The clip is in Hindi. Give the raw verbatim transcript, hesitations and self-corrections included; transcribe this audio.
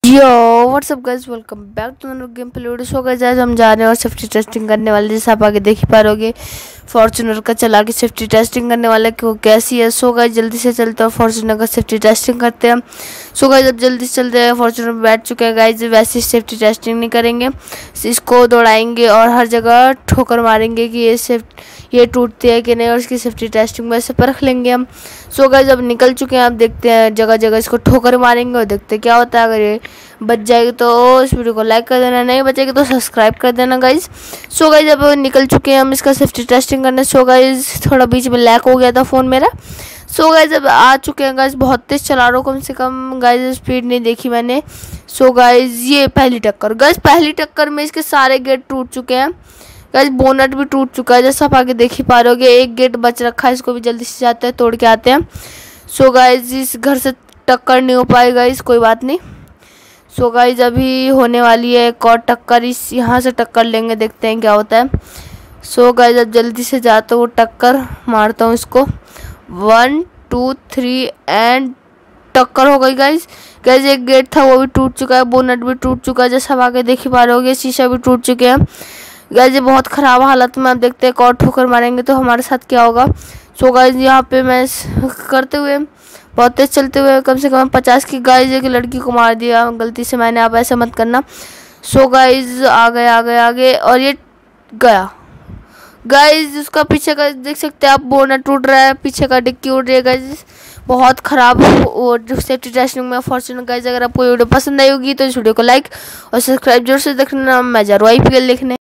Yo what's up guys, welcome back to another game play video. So guys, आज हम जा रहे हैं और सेफ्टी टेस्टिंग करने वाले, जैसे आप आगे देख ही पा रहे फॉर्च्यूनर का चला के सेफ्टी टेस्टिंग करने वाले कि वो कैसी है। सो गाइस, जल्दी से चलते हैं फॉर्च्यूनर का सेफ्टी टेस्टिंग करते हैं। सो गाइस, अब जल्दी से चलते हैं। फॉर्च्यूनर में बैठ चुके हैं गाइस, वैसे सेफ्टी टेस्टिंग नहीं करेंगे, इसको दौड़ाएंगे और हर जगह ठोकर मारेंगे कि ये सेफ्ट ये टूटती है कि नहीं, और इसकी सेफ्टी टेस्टिंग में से परख लेंगे हम। सो गाइस, अब निकल चुके हैं, अब देखते हैं जगह जगह इसको ठोकर मारेंगे और देखते हैं क्या होता है। अगर ये बच जाएगी तो इस वीडियो को लाइक कर देना, नहीं बचेगी तो सब्सक्राइब कर देना गाइस। सो गाइस, अब निकल चुके हैं हम इसका सेफ्टी टेस्टिंग करने। सो गाइस, थोड़ा बीच में लैग हो गया था फ़ोन मेरा। सो गाइस, अब आ चुके हैं गाइस, बहुत तेज चला रहा हूँ, कम से कम गाइस स्पीड नहीं देखी मैंने। सो गाइस, ये पहली टक्कर गाइस, पहली टक्कर में इसके सारे गेट टूट चुके हैं गाइस, बोनट भी टूट चुका है, जैसा आप आगे देख ही पा रहे होगे। एक गेट बच रखा है, इसको भी जल्दी से जाते हैं तोड़ के आते हैं। सो गाइस, इस घर से टक्कर नहीं हो पाई गाइस, कोई बात नहीं। सो गाइस, अभी होने वाली है एक और टक्कर, इस यहाँ से टक्कर लेंगे, देखते हैं क्या होता है। सो गाइस, अब जल्दी से जाता हूँ, टक्कर मारता हूँ इसको। वन टू थ्री एंड टक्कर हो गई गाइस। गाइस, एक गेट था वो भी टूट चुका है, बोनट भी टूट चुका है, जैसा आप आगे देख ही पा रहे होगे। शीशा भी टूट चुके हैं गाइस, ये बहुत ख़राब हालत में। आप देखते हैं एक और ठोकर मारेंगे तो हमारे साथ क्या होगा। सो गाइस, यहाँ पे मैं करते हुए बहुत तेज चलते हुए कम से कम पचास की गाइस एक लड़की को मार दिया गलती से मैंने, आप ऐसा मत करना। सो गाइस, आ गए आ गए आगे और ये गया गाइस। उसका पीछे का देख सकते हैं आप, बोनट टूट रहा है, पीछे का डिक्की उड़ रही है गाइस, बहुत ख़राब वो सेफ्टी टेस्टिंग में फॉर्च्यूनर गाइस। अगर आपको वीडियो पसंद आई होगी तो इस वीडियो को लाइक और सब्सक्राइब जरूर से देखना। मैं जा रहा हूँ आई पी एल देखने।